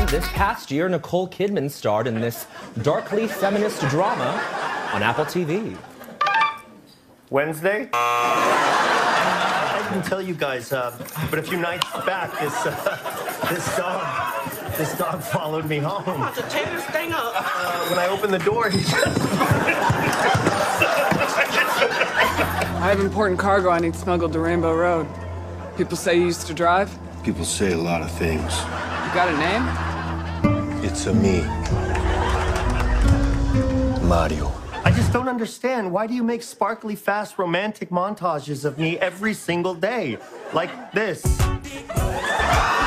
this past year, Nicole Kidman starred in this darkly feminist drama on Apple TV. Wednesday? I didn't tell you guys, but a few nights back, this dog followed me home. I'm about to tear this thing up. When I opened the door, he just... I have important cargo I need smuggled to Rainbow Road. People say you used to drive? People say a lot of things. You got a name? It's a me. Mario. I just don't understand. Why do you make sparkly, fast, romantic montages of me every single day? Like this.